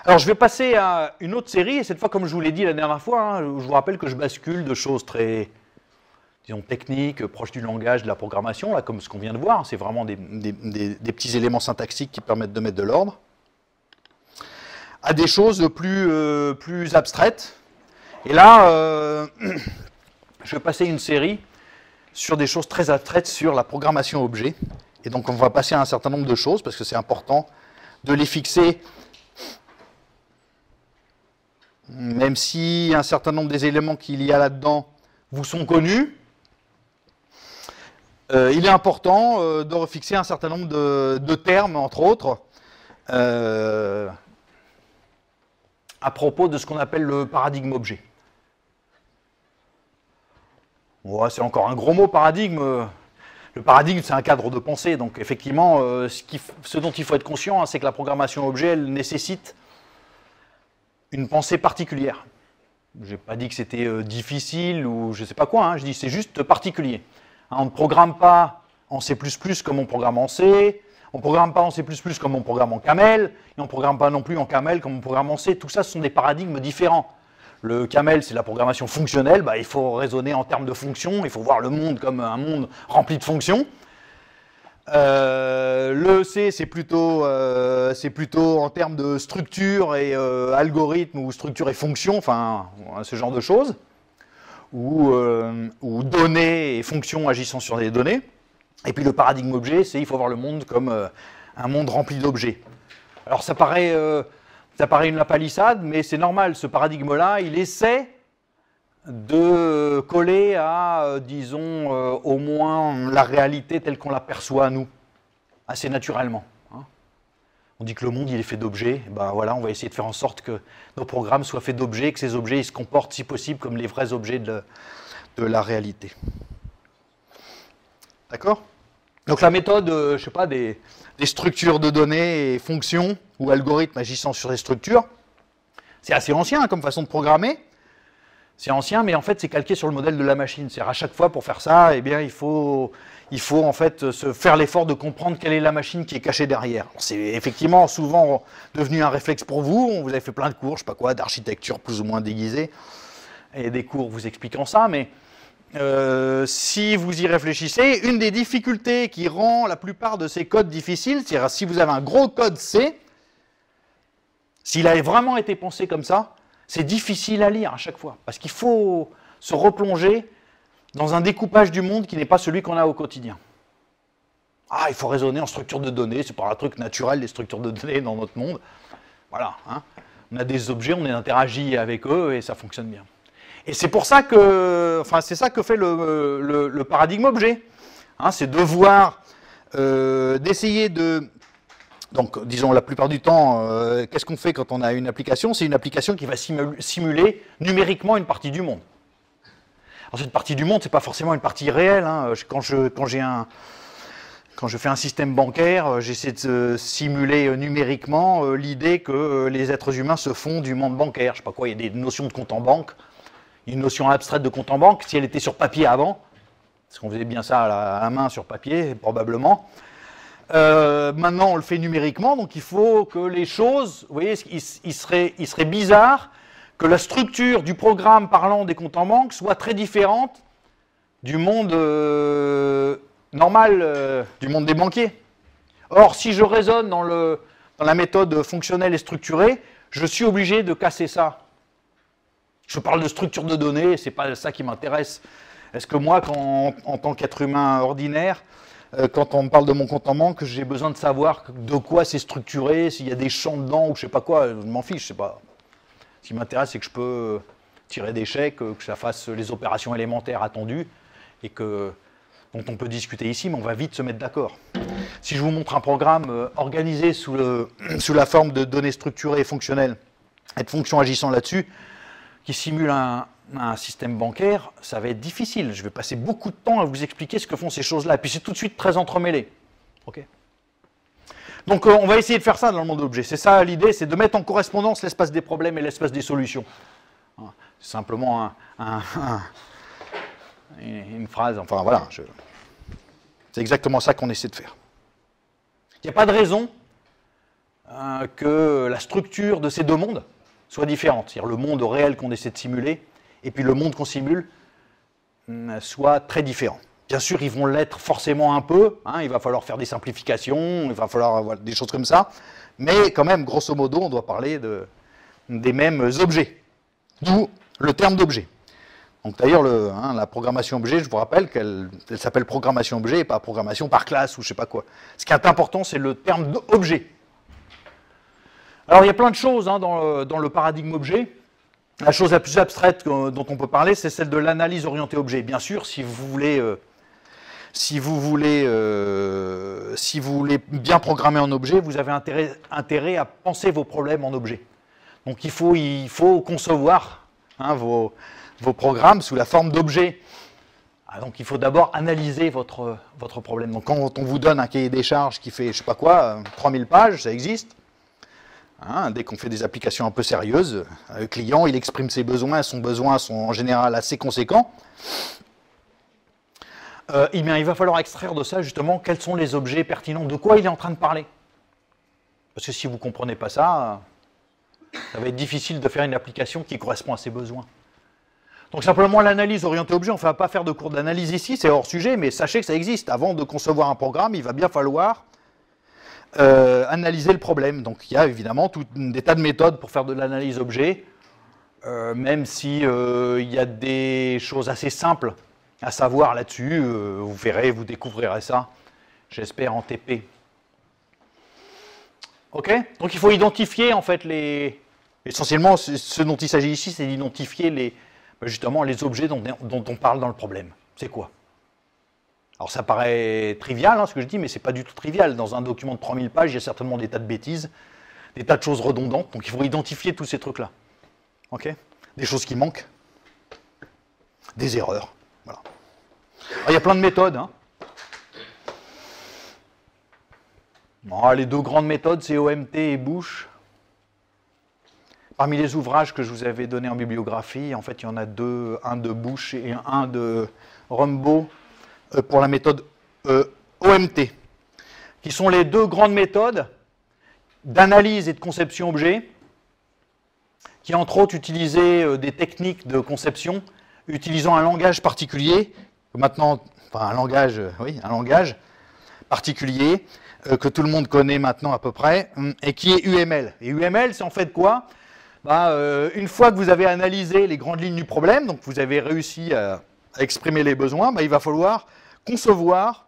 Alors, je vais passer à une autre série, et cette fois, comme je vous l'ai dit la dernière fois, hein, je vous rappelle que je bascule de choses très, disons, techniques, proches du langage, de la programmation, là, comme ce qu'on vient de voir. C'est vraiment des petits éléments syntaxiques qui permettent de mettre de l'ordre, à des choses plus abstraites. Et là, je vais passer une série sur des choses très abstraites sur la programmation objet. Et donc, on va passer à un certain nombre de choses, parce que c'est important de les fixer, même si un certain nombre des éléments qu'il y a là-dedans vous sont connus. Il est important de refixer un certain nombre de termes, entre autres, à propos de ce qu'on appelle le paradigme objet. Ouais, c'est encore un gros mot, paradigme. Le paradigme, c'est un cadre de pensée. Donc, effectivement, ce dont il faut être conscient, hein, c'est que la programmation objet, elle nécessite une pensée particulière. Je n'ai pas dit que c'était difficile ou je ne sais pas quoi, hein, je dis c'est juste particulier. Hein, on ne programme pas en C++ comme on programme en C, on ne programme pas en C++ comme on programme en Camel, et on ne programme pas non plus en Camel comme on programme en C. Tout ça, ce sont des paradigmes différents. Le Camel, c'est la programmation fonctionnelle, bah, il faut raisonner en termes de fonctions, il faut voir le monde comme un monde rempli de fonctions. Le C, c'est plutôt en termes de structure et algorithme, ou structure et fonction, enfin, ce genre de choses, ou données et fonctions agissant sur des données. Et puis le paradigme objet, c'est il faut voir le monde comme un monde rempli d'objets. Alors ça paraît une lapalissade, mais c'est normal, ce paradigme-là, il essaie de coller à, disons, au moins la réalité telle qu'on l'aperçoit, nous, assez naturellement. Hein. On dit que le monde, il est fait d'objets, ben voilà, on va essayer de faire en sorte que nos programmes soient faits d'objets, que ces objets ils se comportent, si possible, comme les vrais objets de la réalité. D'accord ? Donc la méthode, je ne sais pas, des structures de données et fonctions, ou algorithmes agissant sur des structures, c'est assez ancien hein, comme façon de programmer. C'est ancien, mais en fait, c'est calqué sur le modèle de la machine. C'est-à-dire, à chaque fois, pour faire ça, eh bien, il faut en fait se faire l'effort de comprendre quelle est la machine qui est cachée derrière. C'est effectivement souvent devenu un réflexe pour vous. Vous avez fait plein de cours, je sais pas quoi, d'architecture plus ou moins déguisée, et des cours vous expliquant ça, mais si vous y réfléchissez, une des difficultés qui rend la plupart de ces codes difficiles, c'est-à-dire si vous avez un gros code C, s'il avait vraiment été pensé comme ça, c'est difficile à lire à chaque fois, parce qu'il faut se replonger dans un découpage du monde qui n'est pas celui qu'on a au quotidien. Ah, il faut raisonner en structure de données, c'est pas un truc naturel, les structures de données dans notre monde. Voilà, hein. On a des objets, on interagit avec eux et ça fonctionne bien. Et c'est pour ça que, enfin, c'est ça que fait le paradigme objet. Hein, c'est de voir, d'essayer de... Donc, disons, la plupart du temps, qu'est-ce qu'on fait quand on a une application? C'est une application qui va simuler numériquement une partie du monde. Alors, cette partie du monde, ce n'est pas forcément une partie réelle. Hein. Quand je fais un système bancaire, j'essaie de simuler numériquement l'idée que les êtres humains se font du monde bancaire. Je ne sais pas quoi, il y a des notions de compte en banque, une notion abstraite de compte en banque. Si elle était sur papier avant, parce qu'on faisait bien ça à la main sur papier, probablement. Maintenant, on le fait numériquement, donc il faut que les choses, vous voyez, il serait bizarre que la structure du programme parlant des comptes en banque soit très différente du monde normal, du monde des banquiers. Or, si je raisonne dans la méthode fonctionnelle et structurée, je suis obligé de casser ça. Je parle de structure de données, c'est pas ça qui m'intéresse. Est-ce que moi, en tant qu'être humain ordinaire, quand on me parle de mon compte en banque, j'ai besoin de savoir de quoi c'est structuré, s'il y a des champs dedans ou je sais pas quoi, je m'en fiche, je sais pas. Ce qui m'intéresse, c'est que je peux tirer des chèques, que ça fasse les opérations élémentaires attendues et dont on peut discuter ici, mais on va vite se mettre d'accord. Si je vous montre un programme organisé sous la forme de données structurées et fonctionnelles et de fonctions agissant là-dessus, qui simule un système bancaire, ça va être difficile. Je vais passer beaucoup de temps à vous expliquer ce que font ces choses-là. Et puis c'est tout de suite très entremêlé. Okay. Donc on va essayer de faire ça dans le monde objet. C'est ça l'idée, c'est de mettre en correspondance l'espace des problèmes et l'espace des solutions. C'est simplement une phrase, enfin voilà. C'est exactement ça qu'on essaie de faire. Il n'y a pas de raison que la structure de ces deux mondes soit différente. C'est-à-dire le monde réel qu'on essaie de simuler et puis le monde qu'on simule soit très différent. Bien sûr, ils vont l'être forcément un peu, hein, il va falloir faire des simplifications, il va falloir avoir des choses comme ça, mais quand même, grosso modo, on doit parler des mêmes objets, d'où le terme d'objet. Donc d'ailleurs, la programmation objet, je vous rappelle qu'elle s'appelle programmation objet et pas programmation par classe ou je sais pas quoi. Ce qui est important, c'est le terme d'objet. Alors il y a plein de choses hein, dans le paradigme objet. La chose la plus abstraite dont on peut parler, c'est celle de l'analyse orientée objet. Bien sûr, si vous voulez bien programmer en objet, vous avez intérêt à penser vos problèmes en objet. Donc il faut concevoir hein, vos programmes sous la forme d'objets. Donc il faut d'abord analyser votre problème. Donc quand on vous donne un cahier des charges qui fait, je sais pas quoi, 3000 pages, ça existe. Hein, dès qu'on fait des applications un peu sérieuses, le client, il exprime ses besoins sont en général assez conséquents. Eh bien, il va falloir extraire de ça, justement, quels sont les objets pertinents, de quoi il est en train de parler. Parce que si vous ne comprenez pas ça, ça va être difficile de faire une application qui correspond à ses besoins. Donc simplement l'analyse orientée objet, on ne va pas faire de cours d'analyse ici, c'est hors sujet, mais sachez que ça existe. Avant de concevoir un programme, il va bien falloir analyser le problème. Donc il y a évidemment des tas de méthodes pour faire de l'analyse objet, même si il y a des choses assez simples à savoir là-dessus. Vous verrez, vous découvrirez ça, j'espère, en TP. Ok? Donc il faut identifier en fait essentiellement ce dont il s'agit ici, c'est d'identifier justement les objets dont on parle dans le problème. C'est quoi? Alors ça paraît trivial hein, ce que je dis, mais c'est pas du tout trivial. Dans un document de 3000 pages, il y a certainement des tas de bêtises, des tas de choses redondantes, donc il faut identifier tous ces trucs-là. Ok? Des choses qui manquent, des erreurs. Voilà. Alors, il y a plein de méthodes. Hein. Bon, les deux grandes méthodes, c'est OMT et Bush. Parmi les ouvrages que je vous avais donnés en bibliographie, en fait, il y en a deux, un de Bush et un de Rumbaugh pour la méthode OMT, qui sont les deux grandes méthodes d'analyse et de conception objet, qui entre autres utilisaient des techniques de conception utilisant un langage particulier, maintenant, enfin un langage particulier, que tout le monde connaît maintenant à peu près, et qui est UML. Et UML, c'est en fait quoi? Une fois que vous avez analysé les grandes lignes du problème, donc vous avez réussi à exprimer les besoins, il va falloir concevoir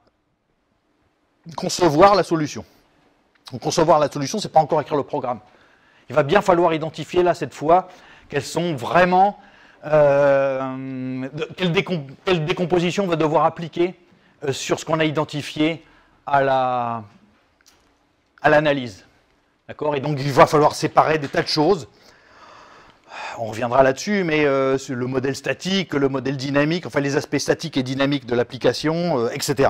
la solution. Donc, concevoir la solution, ce n'est pas encore écrire le programme. Il va bien falloir identifier là, cette fois, quelles sont vraiment, quelle décomposition on va devoir appliquer sur ce qu'on a identifié à l'analyse. D'accord? Et donc, il va falloir séparer des tas de choses. On reviendra là-dessus, mais le modèle statique, le modèle dynamique, enfin les aspects statiques et dynamiques de l'application, etc.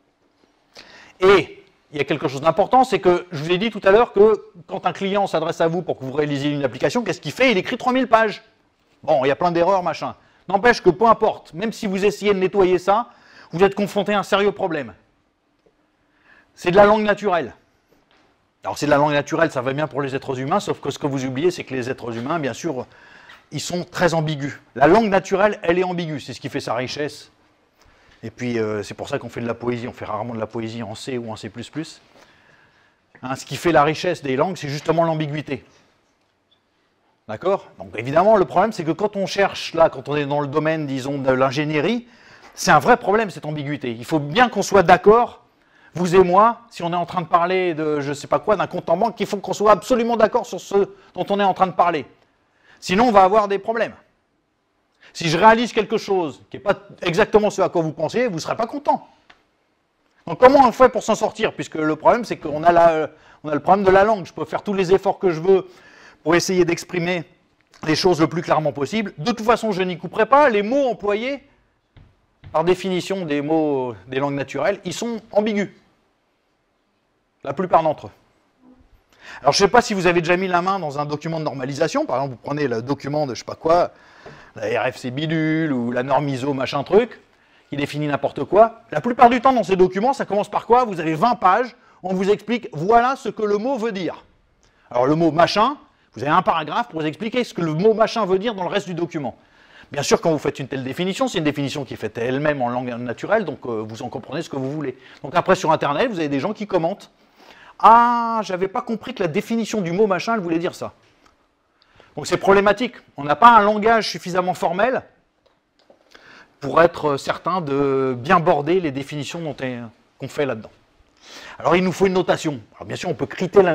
Et il y a quelque chose d'important, c'est que je vous ai dit tout à l'heure que quand un client s'adresse à vous pour que vous réalisiez une application, qu'est-ce qu'il fait? Il écrit 3000 pages. Bon, il y a plein d'erreurs, machin. N'empêche que peu importe, même si vous essayez de nettoyer ça, vous êtes confronté à un sérieux problème. C'est de la langue naturelle. Alors c'est de la langue naturelle, ça va bien pour les êtres humains, sauf que ce que vous oubliez, c'est que les êtres humains, bien sûr, ils sont très ambigus. La langue naturelle, elle est ambiguë, c'est ce qui fait sa richesse. Et puis c'est pour ça qu'on fait de la poésie, on fait rarement de la poésie en C ou en C++. Hein, ce qui fait la richesse des langues, c'est justement l'ambiguïté. D'accord? Donc évidemment, le problème, c'est que quand on cherche, là, quand on est dans le domaine, disons, de l'ingénierie, c'est un vrai problème, cette ambiguïté. Il faut bien qu'on soit d'accord, vous et moi, si on est en train de parler de, je ne sais pas quoi, d'un compte en banque, il faut qu'on soit absolument d'accord sur ce dont on est en train de parler. Sinon, on va avoir des problèmes. Si je réalise quelque chose qui n'est pas exactement ce à quoi vous pensiez, vous ne serez pas content. Donc comment on fait pour s'en sortir? Puisque le problème, c'est qu'on a le problème de la langue. Je peux faire tous les efforts que je veux pour essayer d'exprimer les choses le plus clairement possible. De toute façon, je n'y couperai pas. Les mots employés, par définition des mots des langues naturelles, ils sont ambigus. La plupart d'entre eux. Alors je ne sais pas si vous avez déjà mis la main dans un document de normalisation, par exemple vous prenez le document de je ne sais pas quoi, la RFC bidule ou la norme ISO machin truc, qui définit n'importe quoi. La plupart du temps dans ces documents, ça commence par quoi? Vous avez 20 pages, on vous explique voilà ce que le mot veut dire. Alors le mot machin, vous avez un paragraphe pour vous expliquer ce que le mot machin veut dire dans le reste du document. Bien sûr, quand vous faites une telle définition, c'est une définition qui est faite elle-même en langue naturelle, donc vous en comprenez ce que vous voulez. Donc après, sur Internet, vous avez des gens qui commentent. Ah, j'avais pas compris que la définition du mot machin, elle voulait dire ça. Donc c'est problématique. On n'a pas un langage suffisamment formel pour être certain de bien border les définitions qu'on fait là-dedans. Alors il nous faut une notation. Alors bien sûr, il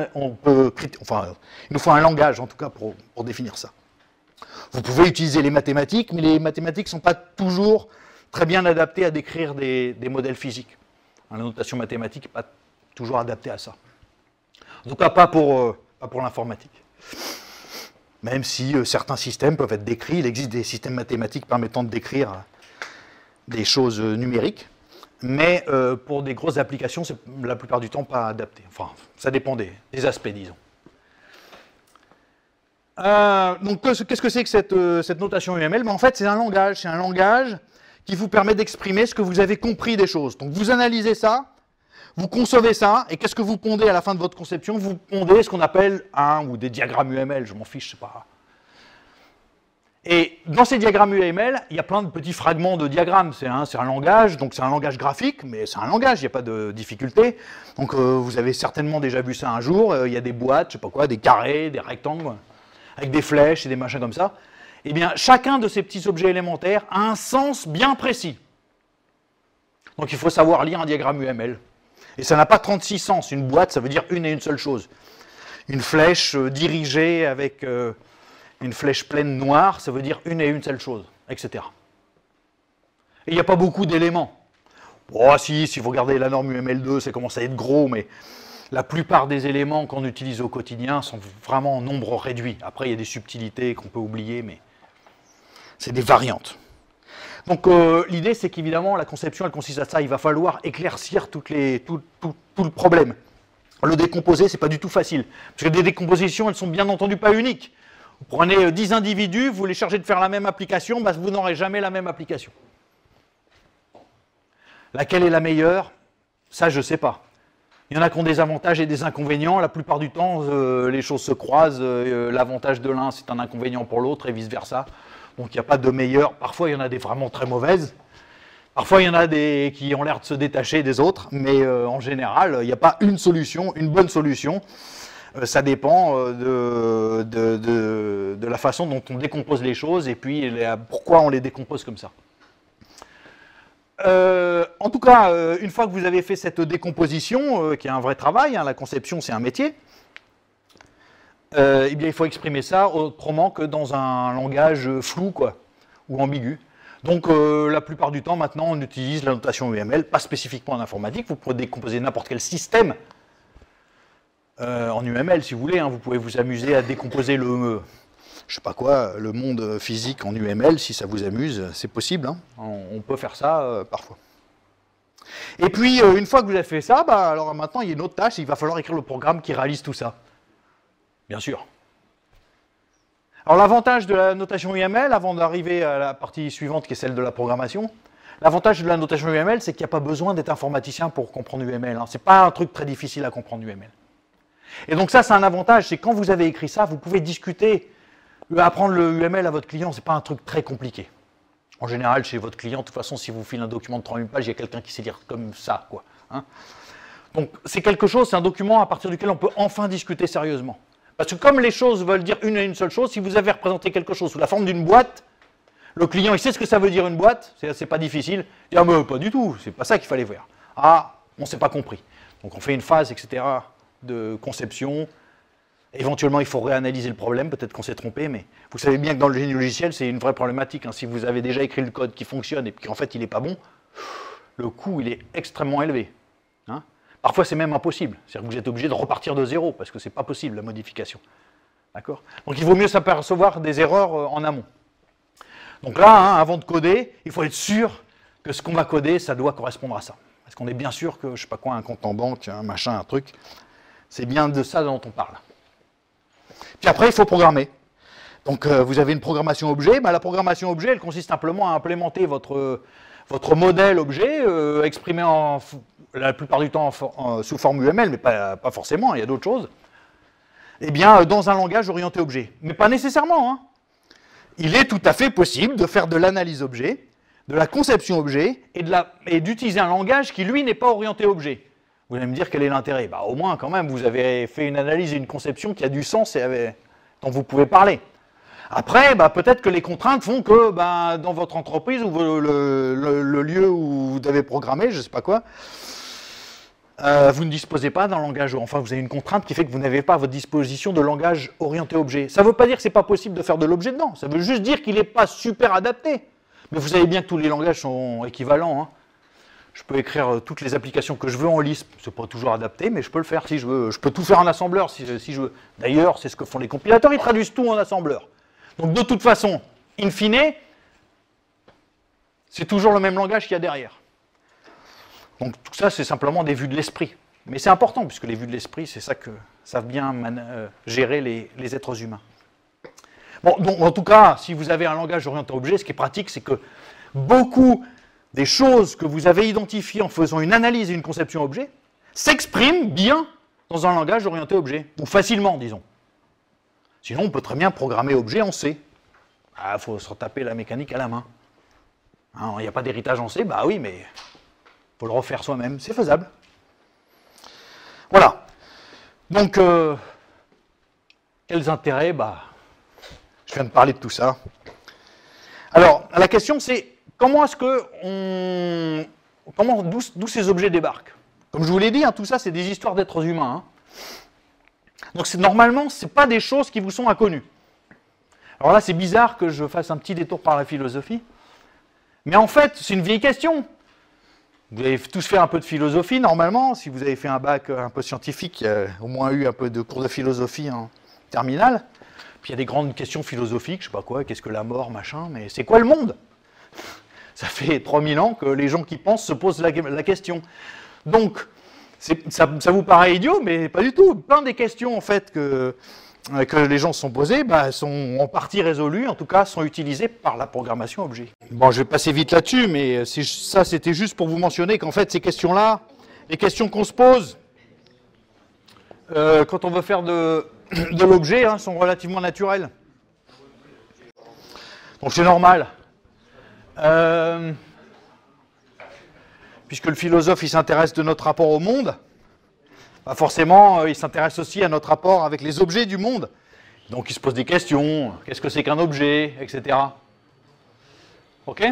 nous faut un langage en tout cas pour définir ça. Vous pouvez utiliser les mathématiques, mais les mathématiques ne sont pas toujours très bien adaptées à décrire des modèles physiques. La notation mathématique n'est pas toujours adaptée à ça. En tout cas, pas pour l'informatique. Même si certains systèmes peuvent être décrits, il existe des systèmes mathématiques permettant de décrire des choses numériques, mais pour des grosses applications, c'est la plupart du temps pas adapté. Enfin, ça dépend des aspects, disons. Donc, qu'est-ce que c'est que cette notation UML? En fait, c'est un langage qui vous permet d'exprimer ce que vous avez compris des choses. Donc, vous analysez ça, vous concevez ça, et qu'est-ce que vous pondez à la fin de votre conception? Vous pondez ce qu'on appelle ou des diagrammes UML, je m'en fiche, je sais pas. Et dans ces diagrammes UML, il y a plein de petits fragments de diagrammes. C'est un langage, donc c'est un langage graphique, mais c'est un langage, il n'y a pas de difficulté. Donc, vous avez certainement déjà vu ça un jour. Il y a des boîtes, je sais pas quoi, des carrés, des rectangles, avec des flèches et des machins comme ça. Eh bien, chacun de ces petits objets élémentaires a un sens bien précis. Donc, il faut savoir lire un diagramme UML. Et ça n'a pas 36 sens. Une boîte, ça veut dire une et une seule chose. Une flèche dirigée avec une flèche pleine noire, ça veut dire une et une seule chose, etc. Et il n'y a pas beaucoup d'éléments. Bon, si vous regardez la norme UML2, ça commence à être gros, mais la plupart des éléments qu'on utilise au quotidien sont vraiment en nombre réduit. Après, il y a des subtilités qu'on peut oublier, mais c'est des variantes. Donc l'idée, c'est qu'évidemment, la conception, elle consiste à ça. Il va falloir éclaircir tout le problème. Le décomposer, c'est pas du tout facile. Parce que des décompositions, elles sont bien entendu pas uniques. Vous prenez 10 individus, vous les chargez de faire la même application, bah, vous n'aurez jamais la même application. Laquelle est la meilleure? Ça, je ne sais pas. Il y en a qui ont des avantages et des inconvénients. La plupart du temps, les choses se croisent. L'avantage de l'un, c'est un inconvénient pour l'autre et vice-versa. Donc il n'y a pas de meilleur. Parfois, il y en a des vraiment très mauvaises. Parfois, il y en a des qui ont l'air de se détacher des autres. Mais en général, il n'y a pas une solution, une bonne solution. Ça dépend de la façon dont on décompose les choses et puis pourquoi on les décompose comme ça. En tout cas, une fois que vous avez fait cette décomposition, qui est un vrai travail, hein, la conception c'est un métier, eh bien, il faut exprimer ça autrement que dans un langage flou quoi, ou ambigu. Donc la plupart du temps maintenant on utilise la notation UML, pas spécifiquement en informatique, vous pouvez décomposer n'importe quel système en UML si vous voulez, hein, vous pouvez vous amuser à décomposer le monde physique en UML, si ça vous amuse, c'est possible, hein, on peut faire ça parfois. Et puis, une fois que vous avez fait ça, bah, alors maintenant il y a une autre tâche, il va falloir écrire le programme qui réalise tout ça. Bien sûr. Alors l'avantage de la notation UML, avant d'arriver à la partie suivante qui est celle de la programmation, l'avantage de la notation UML, c'est qu'il n'y a pas besoin d'être informaticien pour comprendre UML. Hein. Ce n'est pas un truc très difficile à comprendre UML. Et donc ça, c'est un avantage, c'est quand vous avez écrit ça, vous pouvez discuter, apprendre le UML à votre client, ce n'est pas un truc très compliqué. En général, chez votre client, de toute façon, si vous filez un document de 3000 pages, il y a quelqu'un qui sait lire comme ça, quoi. Hein. Donc c'est quelque chose, c'est un document à partir duquel on peut enfin discuter sérieusement. Parce que comme les choses veulent dire une et une seule chose, si vous avez représenté quelque chose sous la forme d'une boîte, le client, il sait ce que ça veut dire une boîte, c'est pas difficile. Il dit, ah mais pas du tout, c'est pas ça qu'il fallait voir. Ah, on ne s'est pas compris. Donc on fait une phase, etc., de conception. Éventuellement, il faut réanalyser le problème, peut-être qu'on s'est trompé, mais vous savez bien que dans le génie logiciel, c'est une vraie problématique. Hein. Si vous avez déjà écrit le code qui fonctionne et qu'en fait il n'est pas bon, le coût il est extrêmement élevé. Hein. Parfois, c'est même impossible. C'est-à-dire que vous êtes obligé de repartir de zéro, parce que ce n'est pas possible, la modification. D'accord ? Donc il vaut mieux s'apercevoir des erreurs en amont. Donc là, hein, avant de coder, il faut être sûr que ce qu'on va coder, ça doit correspondre à ça. Est-ce qu'on est bien sûr que, je ne sais pas quoi, un compte en banque, un machin, un truc, c'est bien de ça dont on parle. Puis après, il faut programmer. Donc vous avez une programmation objet. Ben, la programmation objet, elle consiste simplement à implémenter votre modèle objet, exprimé la plupart du temps sous forme UML, mais pas forcément, il y a d'autres choses. eh bien, dans un langage orienté objet. Mais pas nécessairement, hein. Il est tout à fait possible de faire de l'analyse objet, de la conception objet, et d'utiliser un langage qui, lui, n'est pas orienté objet. Vous allez me dire quel est l'intérêt? Bah, au moins, quand même, vous avez fait une analyse et une conception qui a du sens et dont vous pouvez parler. Après, bah, peut-être que les contraintes font que bah, dans votre entreprise ou le lieu où vous devez programmer, je ne sais pas quoi, vous ne disposez pas d'un langage, enfin vous avez une contrainte qui fait que vous n'avez pas à votre disposition de langage orienté objet. Ça ne veut pas dire que ce n'est pas possible de faire de l'objet dedans, ça veut juste dire qu'il n'est pas super adapté. Mais vous savez bien que tous les langages sont équivalents, hein. Je peux écrire toutes les applications que je veux en Lisp, c'est pas toujours adapté, mais je peux le faire si je veux. Je peux tout faire en assembleur si je veux. D'ailleurs, c'est ce que font les compilateurs, ils traduisent tout en assembleur. Donc de toute façon, in fine, c'est toujours le même langage qu'il y a derrière. Donc tout ça, c'est simplement des vues de l'esprit. Mais c'est important, puisque les vues de l'esprit, c'est ça que savent bien gérer les êtres humains. Bon, donc en tout cas, si vous avez un langage orienté objet, ce qui est pratique, c'est que beaucoup des choses que vous avez identifiées en faisant une analyse et une conception objet s'expriment bien dans un langage orienté objet, ou facilement, disons. Sinon, on peut très bien programmer objet en C. Ah, il faut se retaper la mécanique à la main. Il n'y a pas d'héritage en C, bah oui, mais il faut le refaire soi-même, c'est faisable. Voilà. Donc, quels intérêts? Bah, je viens de parler de tout ça. Alors, la question c'est, comment est-ce que d'où ces objets débarquent? Comme je vous l'ai dit, hein, tout ça c'est des histoires d'êtres humains. Hein. Donc normalement, ce n'est pas des choses qui vous sont inconnues. Alors là, c'est bizarre que je fasse un petit détour par la philosophie. Mais en fait, c'est une vieille question. Vous avez tous fait un peu de philosophie, normalement. Si vous avez fait un bac un peu scientifique, il y a au moins eu un peu de cours de philosophie en terminale. Puis il y a des grandes questions philosophiques, je ne sais pas quoi, qu'est-ce que la mort, machin, mais c'est quoi le monde? Ça fait 3000 ans que les gens qui pensent se posent la question. Donc, ça vous paraît idiot, mais pas du tout. Plein des questions, en fait, que les gens se sont posées, bah, sont en partie résolues, en tout cas, sont utilisées par la programmation objet. Bon, je vais passer vite là-dessus, mais ça, c'était juste pour vous mentionner qu'en fait, ces questions-là, les questions qu'on se pose, quand on veut faire de l'objet, hein, sont relativement naturelles. Donc, c'est normal. Puisque le philosophe, il s'intéresse de notre rapport au monde, bah forcément, il s'intéresse aussi à notre rapport avec les objets du monde. Donc il se pose des questions, qu'est-ce que c'est qu'un objet, etc. Ok?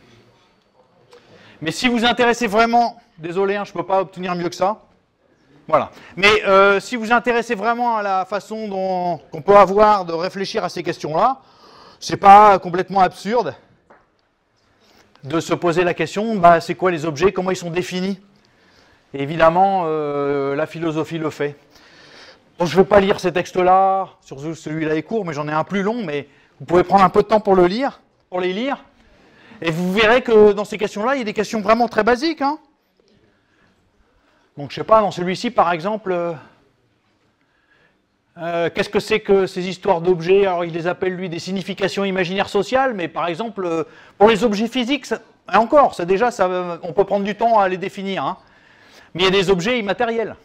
Mais si vous vous intéressez vraiment, désolé, hein, je ne peux pas obtenir mieux que ça, voilà. Mais si vous vous intéressez vraiment à la façon qu'on peut avoir de réfléchir à ces questions-là, c'est pas complètement absurde de se poser la question, bah, c'est quoi les objets, comment ils sont définis? Et évidemment, la philosophie le fait. Donc, je ne vais pas lire ces textes-là, surtout celui-là est court, mais j'en ai un plus long, mais vous pouvez prendre un peu de temps pour les lire, et vous verrez que dans ces questions-là, il y a des questions vraiment très basiques. Hein. Donc, je ne sais pas, dans celui-ci, par exemple, qu'est-ce que c'est que ces histoires d'objets? Alors, il les appelle, lui, des significations imaginaires sociales, mais par exemple, pour les objets physiques, et encore, ça, déjà, on peut prendre du temps à les définir. Hein. Mais il y a des objets immatériels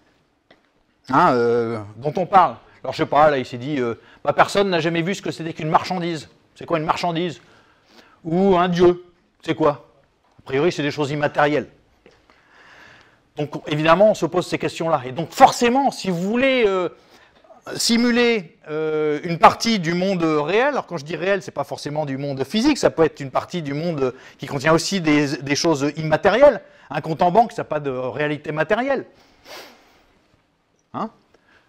hein, dont on parle. Alors, je ne sais pas, là, il s'est dit, bah, personne n'a jamais vu ce que c'était qu'une marchandise. C'est quoi une marchandise? Ou un dieu? C'est quoi? A priori, c'est des choses immatérielles. Donc, évidemment, on se pose ces questions-là. Et donc, forcément, si vous voulez simuler une partie du monde réel, alors quand je dis réel, ce n'est pas forcément du monde physique, ça peut être une partie du monde qui contient aussi des choses immatérielles. Un compte en banque, ça n'a pas de réalité matérielle. Hein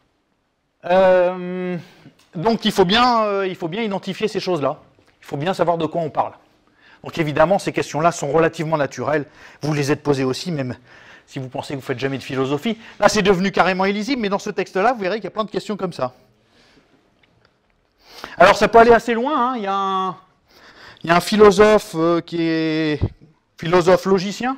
donc il faut bien identifier ces choses-là. Il faut bien savoir de quoi on parle. Donc évidemment, ces questions-là sont relativement naturelles. Vous les êtes posées aussi, même si vous pensez que vous ne faites jamais de philosophie. Là, c'est devenu carrément illisible, mais dans ce texte-là, vous verrez qu'il y a plein de questions comme ça. Alors, ça peut aller assez loin. Hein. Il y a un philosophe qui est philosophe logicien.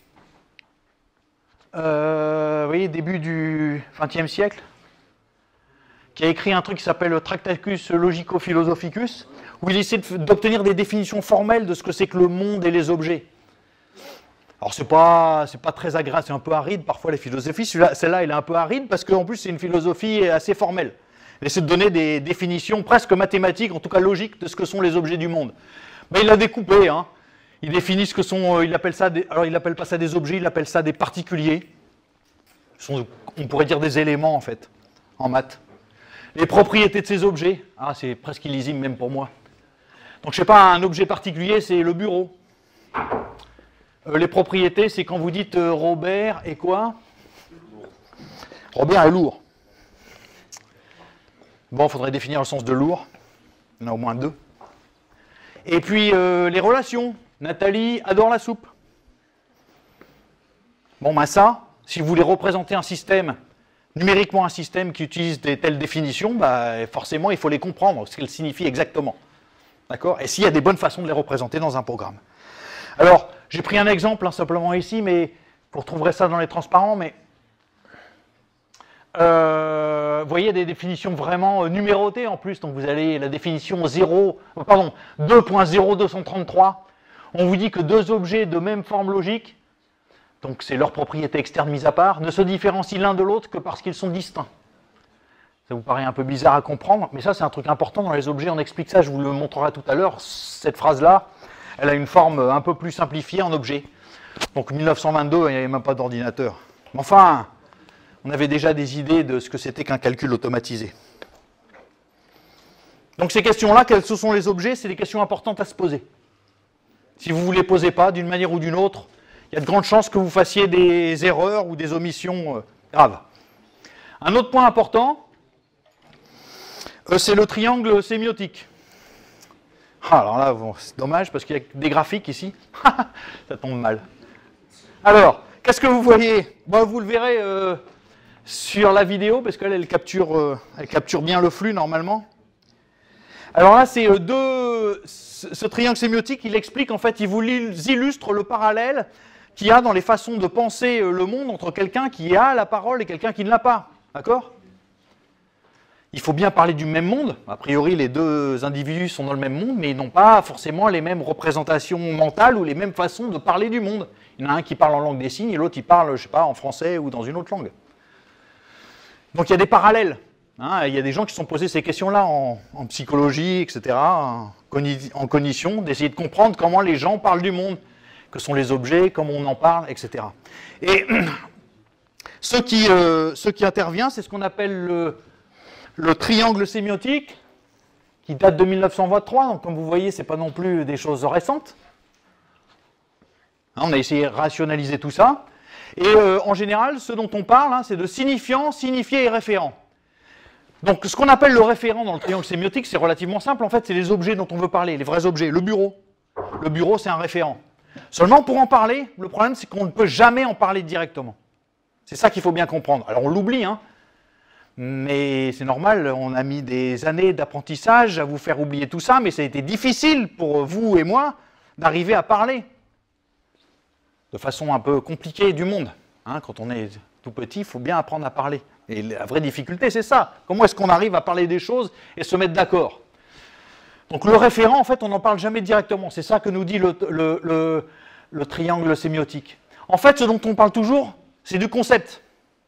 Vous voyez, début du XXe siècle, qui a écrit un truc qui s'appelle le Tractatus Logico-Philosophicus, où il essaie d'obtenir des définitions formelles de ce que c'est que le monde et les objets. Alors, c'est pas très agréable, c'est un peu aride, parfois les philosophies. Celle-là, elle est un peu aride, parce qu'en plus, c'est une philosophie assez formelle. Il essaie de donner des définitions presque mathématiques, en tout cas logiques, de ce que sont les objets du monde. Mais il l'a découpé, hein. Il définit ce que sont, il appelle ça alors il n'appelle pas ça des objets, il appelle ça des particuliers. On pourrait dire des éléments en fait, en maths. Les propriétés de ces objets, c'est presque illisible même pour moi. Donc je sais pas, un objet particulier c'est le bureau. Les propriétés c'est quand vous dites Robert est quoi? Robert est lourd. Bon, il faudrait définir le sens de lourd. Il y en a au moins deux. Et puis les relations. Nathalie adore la soupe. Bon, ben ça, si vous voulez représenter un système, numériquement un système qui utilise telles définitions, ben, forcément, il faut les comprendre, ce qu'elles signifient exactement. D'accord? Et s'il y a des bonnes façons de les représenter dans un programme. Alors, j'ai pris un exemple, simplement ici, mais vous retrouverez ça dans les transparents, mais vous voyez des définitions vraiment numérotées en plus, donc vous avez la définition 2.0233. On vous dit que deux objets de même forme logique, donc c'est leur propriété externe mise à part, ne se différencient l'un de l'autre que parce qu'ils sont distincts. Ça vous paraît un peu bizarre à comprendre, mais ça c'est un truc important dans les objets, on explique ça, je vous le montrerai tout à l'heure. Cette phrase-là, elle a une forme un peu plus simplifiée en objet. Donc 1922, il n'y avait même pas d'ordinateur. Mais enfin, on avait déjà des idées de ce que c'était qu'un calcul automatisé. Donc ces questions-là, quels sont les objets, c'est des questions importantes à se poser. Si vous ne vous les posez pas, d'une manière ou d'une autre, il y a de grandes chances que vous fassiez des erreurs ou des omissions graves. Un autre point important, c'est le triangle sémiotique. Alors là, bon, c'est dommage parce qu'il y a des graphiques ici. Ça tombe mal. Alors, qu'est-ce que vous voyez? Bon, vous le verrez sur la vidéo parce qu'elle elle capture bien le flux normalement. Alors là, c'est ce triangle sémiotique, il explique, en fait, il vous illustre le parallèle qu'il y a dans les façons de penser le monde entre quelqu'un qui a la parole et quelqu'un qui ne l'a pas. D'accord? Il faut bien parler du même monde. A priori, les deux individus sont dans le même monde, mais ils n'ont pas forcément les mêmes représentations mentales ou les mêmes façons de parler du monde. Il y en a un qui parle en langue des signes et l'autre, il parle, je ne sais pas, en français ou dans une autre langue. Donc il y a des parallèles. Il y a des gens qui se sont posés ces questions-là en psychologie, etc., en cognition, d'essayer de comprendre comment les gens parlent du monde, que sont les objets, comment on en parle, etc. Et ce qui intervient, c'est ce qu'on appelle le triangle sémiotique, qui date de 1923, donc comme vous voyez, ce n'est pas non plus des choses récentes. On a essayé de rationaliser tout ça. Et en général, ce dont on parle, c'est de signifiant, signifié et référent. Donc, ce qu'on appelle le référent dans le triangle sémiotique, c'est relativement simple. En fait, c'est les objets dont on veut parler, les vrais objets. Le bureau. Le bureau, c'est un référent. Seulement, pour en parler, le problème, c'est qu'on ne peut jamais en parler directement. C'est ça qu'il faut bien comprendre. Alors, on l'oublie, mais c'est normal. On a mis des années d'apprentissage à vous faire oublier tout ça, mais ça a été difficile pour vous et moi d'arriver à parler de façon un peu compliquée du monde. Quand on est tout petit, il faut bien apprendre à parler. Et la vraie difficulté, c'est ça. Comment est-ce qu'on arrive à parler des choses et se mettre d'accord? Donc le référent, en fait, on n'en parle jamais directement. C'est ça que nous dit le triangle sémiotique. En fait, ce dont on parle toujours, c'est du concept.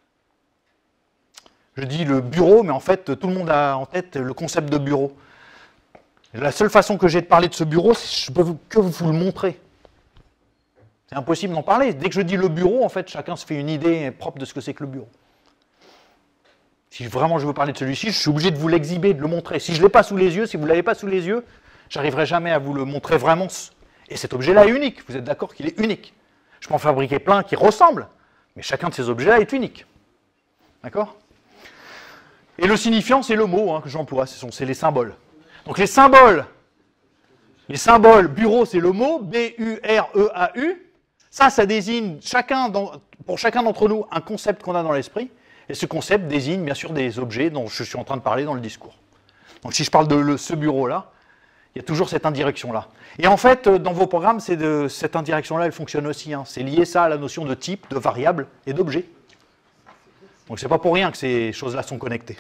Je dis le bureau, mais en fait, tout le monde a en tête le concept de bureau. Et la seule façon que j'ai de parler de ce bureau, c'est je peux que vous le montrer. C'est impossible d'en parler. Dès que je dis le bureau, en fait, chacun se fait une idée propre de ce que c'est que le bureau. Si vraiment je veux parler de celui-ci, je suis obligé de vous l'exhiber, de le montrer. Si je ne l'ai pas sous les yeux, si vous ne l'avez pas sous les yeux, j'arriverai jamais à vous le montrer vraiment. Et cet objet-là est unique. Vous êtes d'accord qu'il est unique? Je peux en fabriquer plein qui ressemblent, mais chacun de ces objets-là est unique. D'accord? Et le signifiant, c'est le mot que j'emploie, c'est les symboles. Donc les symboles, bureau, c'est le mot, B-U-R-E-A-U. Ça désigne pour chacun d'entre nous un concept qu'on a dans l'esprit. Et ce concept désigne bien sûr des objets dont je suis en train de parler dans le discours. Donc si je parle de ce bureau-là, il y a toujours cette indirection-là. Et en fait, dans vos programmes, cette indirection-là, elle fonctionne aussi. C'est lié ça à la notion de type, de variable et d'objet. Donc c'est pas pour rien que ces choses-là sont connectées.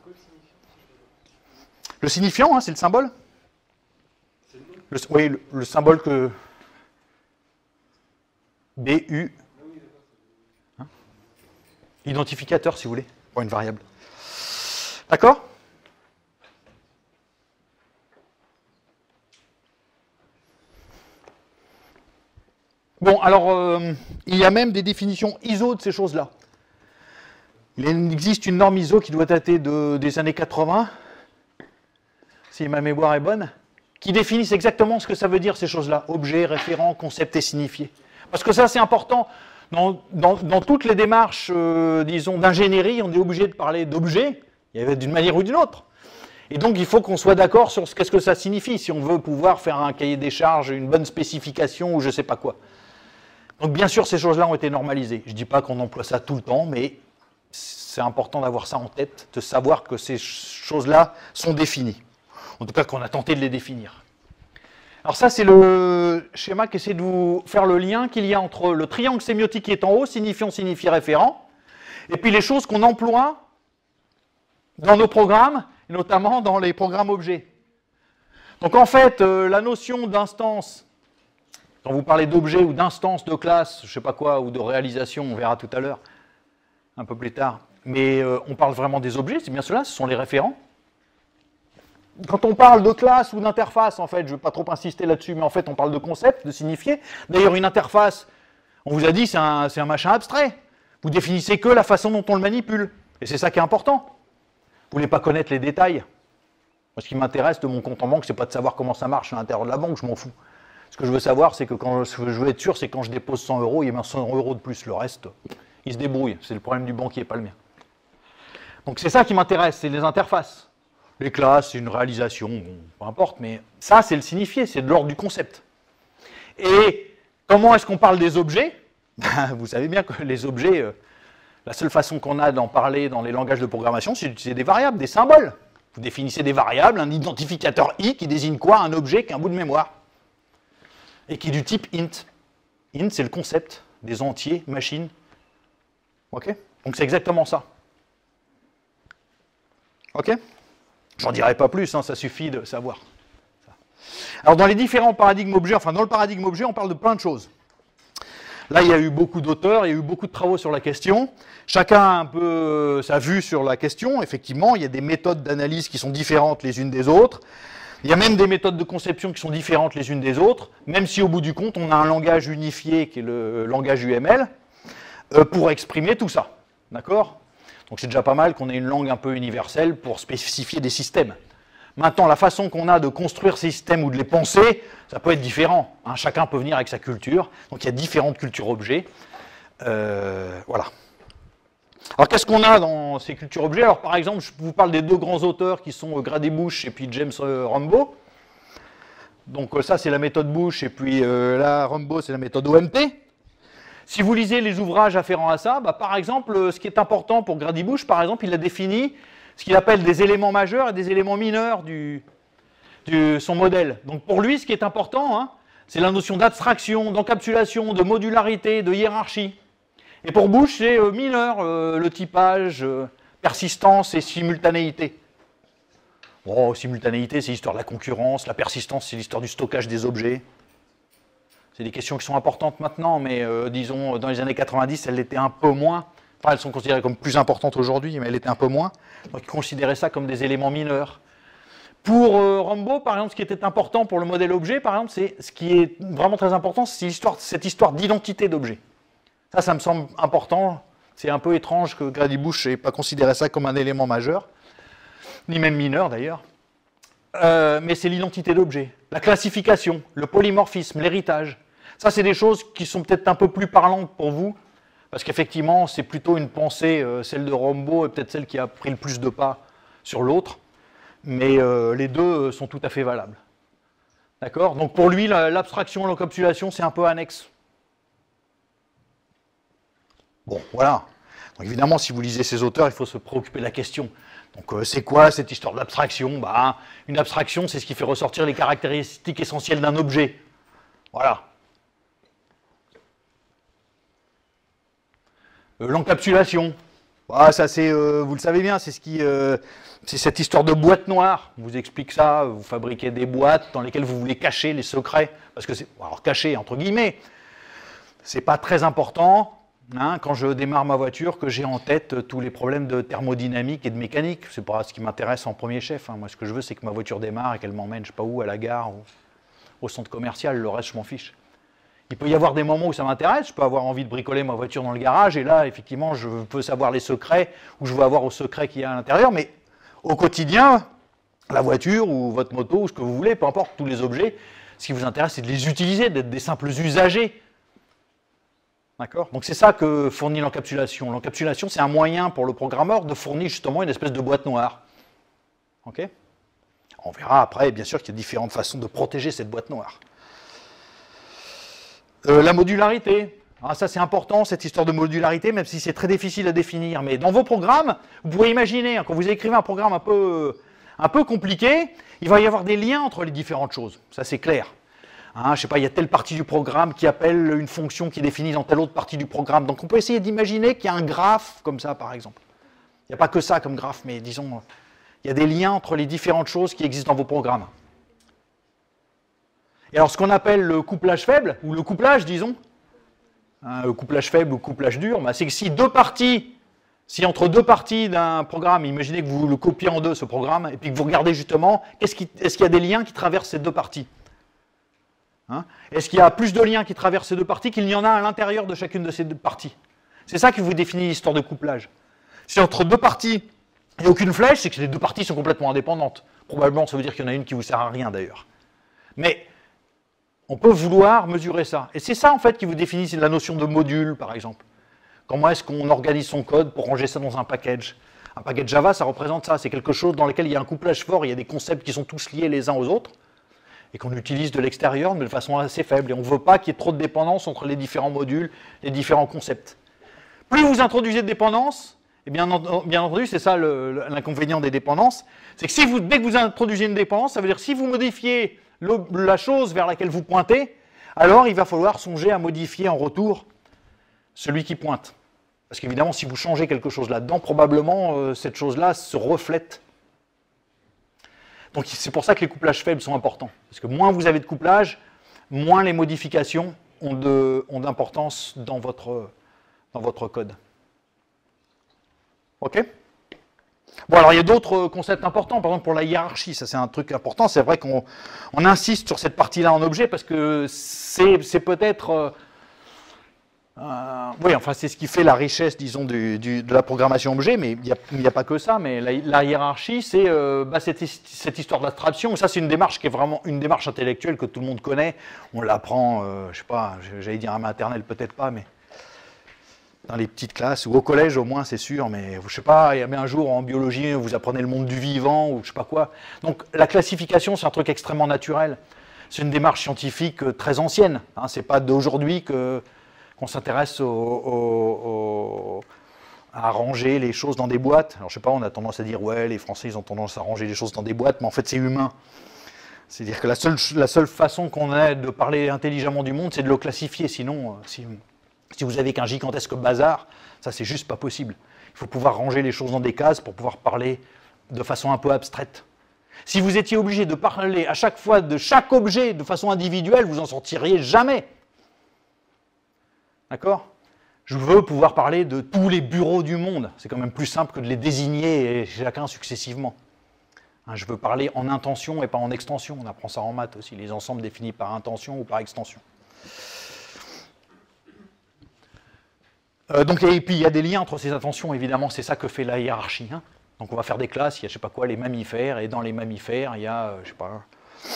Le signifiant, c'est le symbole. Oui, le symbole que... B-U... Identificateur, si vous voulez, pour une variable. D'accord? Bon, alors, il y a même des définitions ISO de ces choses-là. Il existe une norme ISO qui doit dater des années 80, si ma mémoire est bonne, qui définissent exactement ce que ça veut dire ces choses-là, objet, référent, concept et signifié. Parce que ça c'est important, dans toutes les démarches, disons, d'ingénierie, on est obligé de parler d'objet, d'une manière ou d'une autre. Et donc il faut qu'on soit d'accord sur qu'est-ce que ça signifie, si on veut pouvoir faire un cahier des charges, une bonne spécification ou je ne sais pas quoi. Donc bien sûr ces choses-là ont été normalisées. Je ne dis pas qu'on emploie ça tout le temps, mais c'est important d'avoir ça en tête, de savoir que ces choses-là sont définies. En tout cas, qu'on a tenté de les définir. Alors ça, c'est le schéma qui essaie de vous faire le lien qu'il y a entre le triangle sémiotique qui est en haut, signifiant, signifie, référent, et puis les choses qu'on emploie dans nos programmes, et notamment dans les programmes objets. Donc en fait, la notion d'instance, quand vous parlez d'objet ou d'instance de classe, je ne sais pas quoi, ou de réalisation, on verra tout à l'heure, un peu plus tard, mais on parle vraiment des objets, c'est bien cela, ce sont les référents. Quand on parle de classe ou d'interface, en fait, je ne vais pas trop insister là-dessus, mais en fait, on parle de concept, de signifier. D'ailleurs, une interface, on vous a dit, c'est un machin abstrait. Vous définissez que la façon dont on le manipule. Et c'est ça qui est important. Vous ne voulez pas connaître les détails. Moi, ce qui m'intéresse de mon compte en banque, c'est pas de savoir comment ça marche à l'intérieur de la banque, je m'en fous. Ce que je veux savoir, c'est que ce que je veux être sûr, c'est que quand je dépose 100 €, il y a 100 € de plus. Le reste, il se débrouille. C'est le problème du banquier, pas le mien. Donc c'est ça qui m'intéresse, c'est les interfaces. Les classes, c'est une réalisation, bon, peu importe, mais ça, c'est le signifié, c'est de l'ordre du concept. Et comment est-ce qu'on parle des objets? Vous savez bien que les objets, la seule façon qu'on a d'en parler dans les langages de programmation, c'est d'utiliser des variables, des symboles. Vous définissez des variables, un identificateur i qui désigne quoi? Un objet qui est un bout de mémoire. Et qui est du type int. Int, c'est le concept des entiers, machines. Ok? Donc c'est exactement ça. Ok? J'en dirai pas plus, hein, ça suffit de savoir. Alors dans les différents paradigmes objets, enfin dans le paradigme objet, on parle de plein de choses. Là, il y a eu beaucoup d'auteurs, il y a eu beaucoup de travaux sur la question. Chacun a un peu sa vue sur la question. Effectivement, il y a des méthodes d'analyse qui sont différentes les unes des autres. Il y a même des méthodes de conception qui sont différentes les unes des autres, même si au bout du compte, on a un langage unifié qui est le langage UML pour exprimer tout ça. D'accord ? Donc c'est déjà pas mal qu'on ait une langue un peu universelle pour spécifier des systèmes. Maintenant, la façon qu'on a de construire ces systèmes ou de les penser, ça peut être différent. Hein, chacun peut venir avec sa culture. Donc il y a différentes cultures objets. Voilà. Alors qu'est-ce qu'on a dans ces cultures objets? Alors par exemple, je vous parle des deux grands auteurs qui sont Grady Bush et puis James Rambo. Donc ça c'est la méthode Bush et puis là Rambo c'est la méthode OMT. Si vous lisez les ouvrages afférents à ça, bah, par exemple, ce qui est important pour Grady Bush, par exemple, il a défini ce qu'il appelle des éléments majeurs et des éléments mineurs de son modèle. Donc pour lui, ce qui est important, hein, c'est la notion d'abstraction, d'encapsulation, de modularité, de hiérarchie. Et pour Bush, c'est mineur, le typage, persistance et simultanéité. Bon, simultanéité, c'est l'histoire de la concurrence, la persistance, c'est l'histoire du stockage des objets. C'est des questions qui sont importantes maintenant, mais disons, dans les années 90, elles l'étaient un peu moins. Enfin, elles sont considérées comme plus importantes aujourd'hui, mais elles l'étaient un peu moins. Donc, ils considéraient ça comme des éléments mineurs. Pour Rambo, par exemple, ce qui était important pour le modèle objet, par exemple, c'est ce qui est vraiment très important, c'est cette histoire d'identité d'objet. Ça me semble important. C'est un peu étrange que Grady Bush n'ait pas considéré ça comme un élément majeur, ni même mineur d'ailleurs. Mais c'est l'identité d'objet, la classification, le polymorphisme, l'héritage. Ça, c'est des choses qui sont peut-être un peu plus parlantes pour vous, parce qu'effectivement, c'est plutôt une pensée, celle de Rambo, et peut-être celle qui a pris le plus de pas sur l'autre, mais les deux sont tout à fait valables. D'accord? Donc pour lui, l'abstraction, l'encapsulation, c'est un peu annexe. Bon, voilà. Donc évidemment, si vous lisez ces auteurs, il faut se préoccuper de la question. Donc c'est quoi cette histoire d'abstraction? Bah, une abstraction, c'est ce qui fait ressortir les caractéristiques essentielles d'un objet. Voilà. L'encapsulation, bah, ça c'est, vous le savez bien, c'est cette histoire de boîte noire. On vous explique ça, vous fabriquez des boîtes dans lesquelles vous voulez cacher les secrets, parce que c'est, alors cacher entre guillemets, c'est pas très important. Hein, quand je démarre ma voiture, que j'ai en tête tous les problèmes de thermodynamique et de mécanique. C'est pas ce qui m'intéresse en premier chef. Hein. Moi, ce que je veux, c'est que ma voiture démarre et qu'elle m'emmène, je sais pas où, à la gare, ou au centre commercial. Le reste, je m'en fiche. Il peut y avoir des moments où ça m'intéresse, je peux avoir envie de bricoler ma voiture dans le garage, et là, effectivement, je peux savoir les secrets, ou je veux avoir au secret qu'il y a à l'intérieur, mais au quotidien, la voiture, ou votre moto, ou ce que vous voulez, peu importe, tous les objets, ce qui vous intéresse, c'est de les utiliser, d'être des simples usagers. D'accord ? Donc c'est ça que fournit l'encapsulation. L'encapsulation, c'est un moyen pour le programmeur de fournir justement une espèce de boîte noire. Ok ? On verra après, bien sûr, qu'il y a différentes façons de protéger cette boîte noire. La modularité. Ah, ça, c'est important, cette histoire de modularité, même si c'est très difficile à définir. Mais dans vos programmes, vous pouvez imaginer, quand vous écrivez un programme un peu compliqué, il va y avoir des liens entre les différentes choses. Ça, c'est clair. Hein, je ne sais pas, il y a telle partie du programme qui appelle une fonction qui est définie dans telle autre partie du programme. Donc, on peut essayer d'imaginer qu'il y a un graphe comme ça, par exemple. Il n'y a pas que ça comme graphe, mais disons, il y a des liens entre les différentes choses qui existent dans vos programmes. Et alors, ce qu'on appelle le couplage faible, ou le couplage, disons, hein, le couplage faible ou couplage dur, bah, c'est que si entre deux parties d'un programme, imaginez que vous le copiez en deux, ce programme, et puis que vous regardez justement, est-ce qu'il y a des liens qui traversent ces deux parties? Hein? Est-ce qu'il y a plus de liens qui traversent ces deux parties qu'il n'y en a à l'intérieur de chacune de ces deux parties? C'est ça qui vous définit l'histoire de couplage. Si entre deux parties, il n'y a aucune flèche, c'est que les deux parties sont complètement indépendantes. Probablement, ça veut dire qu'il y en a une qui ne vous sert à rien, d'ailleurs. Mais on peut vouloir mesurer ça. Et c'est ça, en fait, qui vous définit la notion de module, par exemple. Comment est-ce qu'on organise son code pour ranger ça dans un package? Un package Java, ça représente ça. C'est quelque chose dans lequel il y a un couplage fort, il y a des concepts qui sont tous liés les uns aux autres, et qu'on utilise de l'extérieur, mais de façon assez faible. Et on ne veut pas qu'il y ait trop de dépendance entre les différents modules, les différents concepts. Plus vous introduisez de dépendance, et bien entendu, c'est ça l'inconvénient des dépendances, c'est que dès que vous introduisez une dépendance, ça veut dire que si vous modifiez la chose vers laquelle vous pointez, alors il va falloir songer à modifier en retour celui qui pointe. Parce qu'évidemment, si vous changez quelque chose là-dedans, probablement cette chose-là se reflète. Donc c'est pour ça que les couplages faibles sont importants. Parce que moins vous avez de couplage, moins les modifications ont d'importance dans votre code. Ok ? Bon, alors il y a d'autres concepts importants, par exemple pour la hiérarchie, ça c'est un truc important, c'est vrai qu'on insiste sur cette partie-là en objet parce que c'est peut-être... oui, enfin c'est ce qui fait la richesse, disons, de la programmation objet, mais il n'y a pas que ça, mais la hiérarchie, c'est cette histoire d'abstraction, ça c'est une démarche qui est vraiment une démarche intellectuelle que tout le monde connaît, on l'apprend, je sais pas, j'allais dire à maternelle, peut-être pas, mais... dans les petites classes, ou au collège au moins, c'est sûr, mais je sais pas, il y a un jour en biologie, vous apprenez le monde du vivant, ou je sais pas quoi. Donc la classification, c'est un truc extrêmement naturel. C'est une démarche scientifique très ancienne. Hein, c'est pas d'aujourd'hui qu'on s'intéresse à ranger les choses dans des boîtes. Alors je sais pas, on a tendance à dire, ouais, les Français, ils ont tendance à ranger les choses dans des boîtes, mais en fait, c'est humain. C'est-à-dire que la seule façon qu'on a de parler intelligemment du monde, c'est de le classifier, sinon... Si vous avez qu'un gigantesque bazar, ça c'est juste pas possible. Il faut pouvoir ranger les choses dans des cases pour pouvoir parler de façon un peu abstraite. Si vous étiez obligé de parler à chaque fois de chaque objet de façon individuelle, vous n'en sortiriez jamais. D'accord ? Je veux pouvoir parler de tous les bureaux du monde. C'est quand même plus simple que de les désigner chacun successivement. Je veux parler en intention et pas en extension. On apprend ça en maths aussi, les ensembles définis par intention ou par extension. Et puis il y a des liens entre ces intentions, évidemment, c'est ça que fait la hiérarchie. Hein. Donc on va faire des classes, il y a je sais pas quoi, les mammifères, et dans les mammifères, il y a, je sais pas,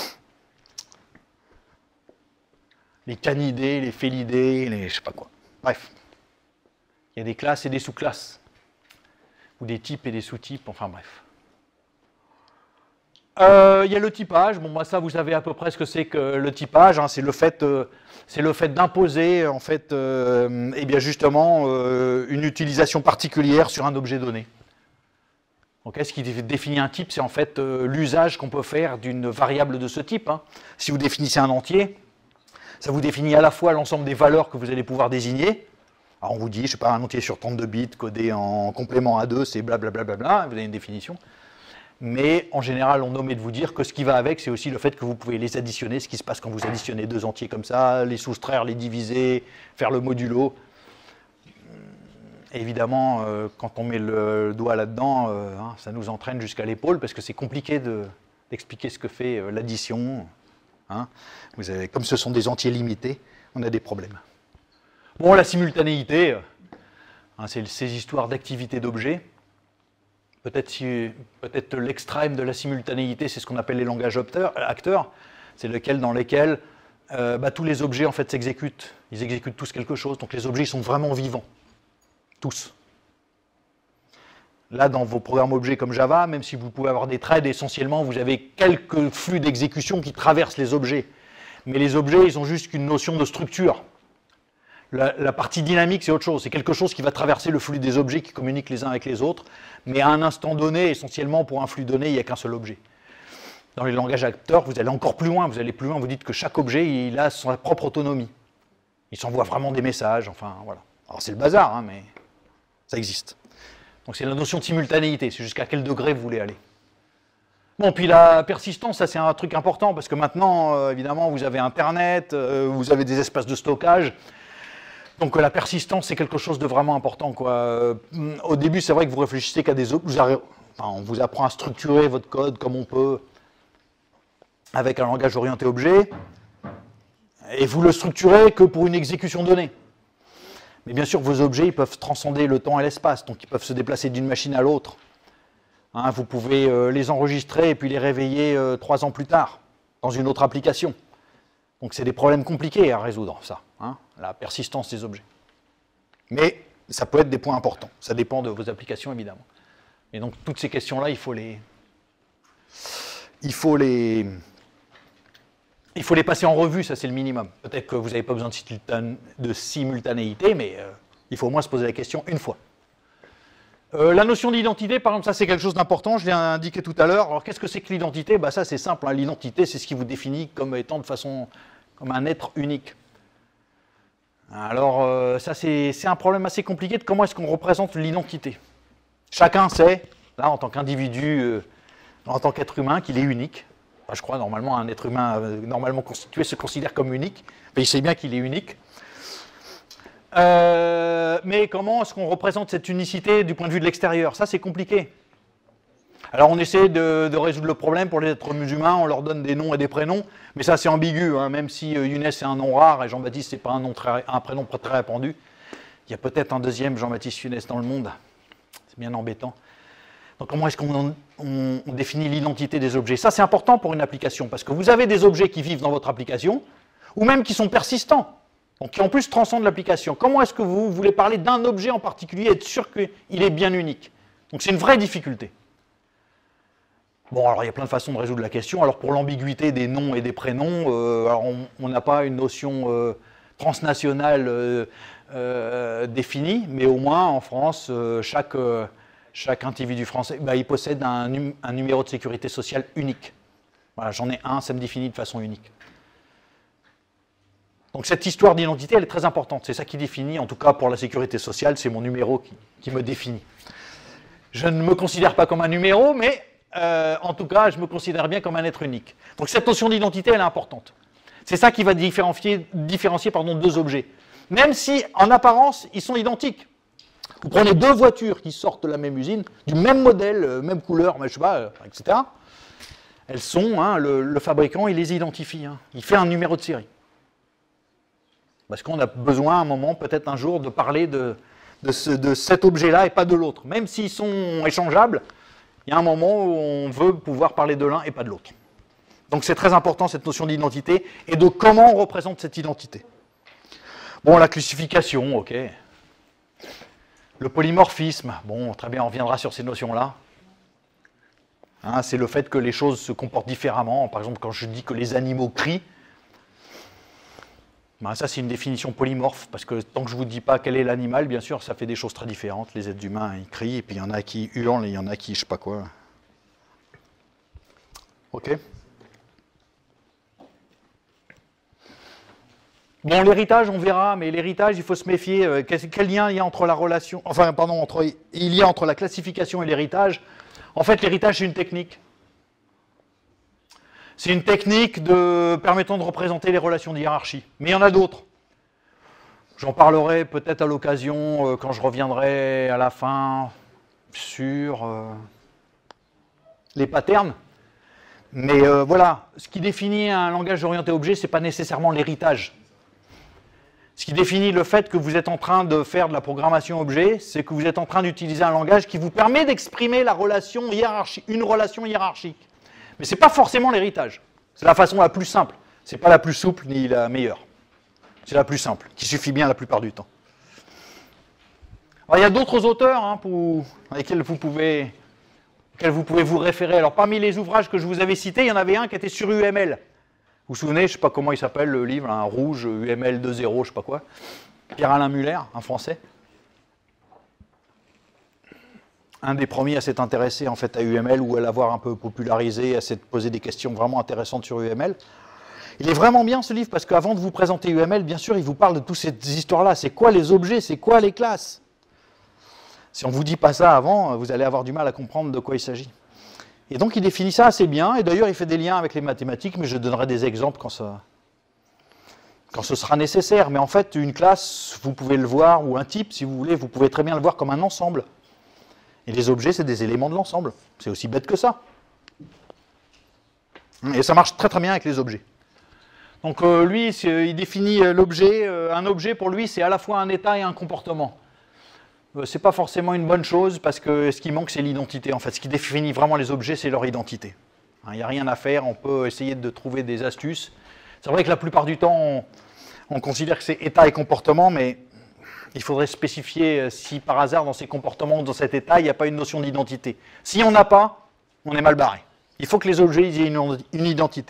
les canidés, les félidés, les je sais pas quoi. Bref, il y a des classes et des sous-classes, ou des types et des sous-types, enfin bref. Il y a le typage. Bon, moi ça, vous savez à peu près ce que c'est que le typage. Hein, c'est le fait d'imposer, en fait, eh bien justement, une utilisation particulière sur un objet donné. Donc, ce qui définit un type, c'est en fait l'usage qu'on peut faire d'une variable de ce type. Hein. Si vous définissez un entier, ça vous définit à la fois l'ensemble des valeurs que vous allez pouvoir désigner. Alors, on vous dit, je sais pas, un entier sur 32 bits codé en complément à 2, c'est blablabla, vous avez une définition. Mais en général, on omet de vous dire que ce qui va avec, c'est aussi le fait que vous pouvez les additionner, ce qui se passe quand vous additionnez deux entiers comme ça, les soustraire, les diviser, faire le modulo. Évidemment, quand on met le doigt là-dedans, ça nous entraîne jusqu'à l'épaule, parce que c'est compliqué d'expliquer ce que fait l'addition. Hein. Comme ce sont des entiers limités, on a des problèmes. Bon, la simultanéité, hein, c'est ces histoires d'activité d'objets. Peut-être l'extrême de la simultanéité, c'est ce qu'on appelle les langages acteurs, c'est dans lesquels tous les objets en fait s'exécutent. Ils exécutent tous quelque chose, donc les objets sont vraiment vivants. Tous. Là, dans vos programmes objets comme Java, même si vous pouvez avoir des threads, essentiellement, vous avez quelques flux d'exécution qui traversent les objets. Mais les objets, ils ont juste qu'une notion de structure. La partie dynamique, c'est autre chose. C'est quelque chose qui va traverser le flux des objets qui communiquent les uns avec les autres. Mais à un instant donné, essentiellement, pour un flux donné, il n'y a qu'un seul objet. Dans les langages acteurs, vous allez encore plus loin. Vous allez plus loin, vous dites que chaque objet, il a sa propre autonomie. Il s'envoie vraiment des messages, enfin, voilà. Alors, c'est le bazar, hein, mais ça existe. Donc, c'est la notion de simultanéité. C'est jusqu'à quel degré vous voulez aller. Bon, puis la persistance, ça, c'est un truc important, parce que maintenant, évidemment, vous avez Internet, vous avez des espaces de stockage. Donc la persistance, c'est quelque chose de vraiment important, quoi. Au début, c'est vrai que vous réfléchissez qu'à des autres. On vous apprend à structurer votre code comme on peut avec un langage orienté objet. Et vous le structurez que pour une exécution donnée. Mais bien sûr, vos objets ils peuvent transcender le temps et l'espace, donc ils peuvent se déplacer d'une machine à l'autre. Hein, vous pouvez les enregistrer et puis les réveiller 3 ans plus tard, dans une autre application. Donc c'est des problèmes compliqués à résoudre, ça, hein, la persistance des objets. Mais ça peut être des points importants, ça dépend de vos applications évidemment. Et donc toutes ces questions-là, il faut les passer en revue, ça c'est le minimum. Peut-être que vous n'avez pas besoin de simultanéité, mais il faut au moins se poser la question une fois. La notion d'identité, par exemple, ça c'est quelque chose d'important, je l'ai indiqué tout à l'heure. Alors qu'est-ce que c'est que l'identité? Ça c'est simple, hein. L'identité c'est ce qui vous définit comme étant comme un être unique. Alors ça c'est un problème assez compliqué de comment est-ce qu'on représente l'identité. Chacun sait, là en tant qu'individu, en tant qu'être humain, qu'il est unique. Enfin, je crois normalement un être humain normalement constitué se considère comme unique, mais il sait bien qu'il est unique. Mais comment est-ce qu'on représente cette unicité du point de vue de l'extérieur? Ça, c'est compliqué. Alors, on essaie de résoudre le problème pour les êtres humains, on leur donne des noms et des prénoms, mais ça, c'est ambigu, hein, même si Younes est un nom rare et Jean-Baptiste, c'est pas un prénom très répandu. Il y a peut-être un deuxième Jean-Baptiste Younes dans le monde. C'est bien embêtant. Donc, comment est-ce qu'on définit l'identité des objets? Ça, c'est important pour une application, parce que vous avez des objets qui vivent dans votre application, ou même qui sont persistants. Donc, qui en plus transcendent l'application. Comment est-ce que vous voulez parler d'un objet en particulier et être sûr qu'il est bien unique? Donc, c'est une vraie difficulté. Bon, alors il y a plein de façons de résoudre la question. Alors, pour l'ambiguïté des noms et des prénoms, alors on n'a pas une notion transnationale définie, mais au moins en France, chaque individu français, il possède un numéro de sécurité sociale unique. Voilà, j'en ai un, ça me définit de façon unique. Donc cette histoire d'identité, elle est très importante. C'est ça qui définit, en tout cas pour la sécurité sociale, c'est mon numéro qui me définit. Je ne me considère pas comme un numéro, mais en tout cas, je me considère bien comme un être unique. Donc cette notion d'identité, elle est importante. C'est ça qui va différencier deux objets. Même si, en apparence, ils sont identiques. Vous prenez deux voitures qui sortent de la même usine, du même modèle, même couleur, je sais pas, etc. Elles sont, hein, le fabricant, il les identifie. Hein. Il fait un numéro de série. Parce qu'on a besoin à un moment, peut-être un jour, de parler de cet objet-là et pas de l'autre. Même s'ils sont échangeables, il y a un moment où on veut pouvoir parler de l'un et pas de l'autre. Donc c'est très important cette notion d'identité et de comment on représente cette identité. Bon, la classification, ok. Le polymorphisme, bon, très bien, on reviendra sur ces notions-là. Hein, c'est le fait que les choses se comportent différemment. Par exemple, quand je dis que les animaux crient, ça, c'est une définition polymorphe, parce que tant que je ne vous dis pas quel est l'animal, bien sûr, ça fait des choses très différentes. Les êtres humains, ils crient, et puis il y en a qui hurlent, et il y en a qui, je ne sais pas quoi. OK. Bon, l'héritage, on verra, mais l'héritage, il faut se méfier. Quel lien il y a entre la relation, il y a entre la classification et l'héritage? En fait, l'héritage, c'est une technique. C'est une technique permettant de représenter les relations de hiérarchie. Mais il y en a d'autres. J'en parlerai peut-être à l'occasion, quand je reviendrai à la fin sur les patterns. Mais voilà, ce qui définit un langage orienté objet, ce n'est pas nécessairement l'héritage. Ce qui définit le fait que vous êtes en train de faire de la programmation objet, c'est que vous êtes en train d'utiliser un langage qui vous permet d'exprimer la relation hiérarchique, une relation hiérarchique. Mais ce n'est pas forcément l'héritage. C'est la façon la plus simple. Ce n'est pas la plus souple ni la meilleure. C'est la plus simple, qui suffit bien la plupart du temps. Alors, il y a d'autres auteurs avec lesquels vous pouvez vous référer. Alors, parmi les ouvrages que je vous avais cités, il y en avait un qui était sur UML. Vous vous souvenez, je ne sais pas comment il s'appelle le livre, un rouge, UML 2.0, je ne sais pas quoi. Pierre-Alain Muller, un Français. Un des premiers à s'être intéressé en fait à UML ou à l'avoir un peu popularisé, à s'être posé des questions vraiment intéressantes sur UML. Il est vraiment bien ce livre parce qu'avant de vous présenter UML, bien sûr, il vous parle de toutes ces histoires-là. C'est quoi les objets? C'est quoi les classes? Si on ne vous dit pas ça avant, vous allez avoir du mal à comprendre de quoi il s'agit. Et donc il définit ça assez bien, et d'ailleurs il fait des liens avec les mathématiques, mais je donnerai des exemples quand ce sera nécessaire. Mais en fait, une classe, vous pouvez le voir, ou un type, si vous voulez, vous pouvez très bien le voir comme un ensemble. Et les objets, c'est des éléments de l'ensemble. C'est aussi bête que ça. Et ça marche très très bien avec les objets. Donc lui, il définit l'objet. Un objet, pour lui, c'est à la fois un état et un comportement. C'est pas forcément une bonne chose, parce que ce qui manque, c'est l'identité. En fait, ce qui définit vraiment les objets, c'est leur identité. Il n'y a rien à faire, on peut essayer de trouver des astuces. C'est vrai que la plupart du temps, on considère que c'est état et comportement, mais il faudrait spécifier si par hasard, dans ces comportements, dans cet état, il n'y a pas une notion d'identité. Si on n'a pas, on est mal barré. Il faut que les objets aient une identité.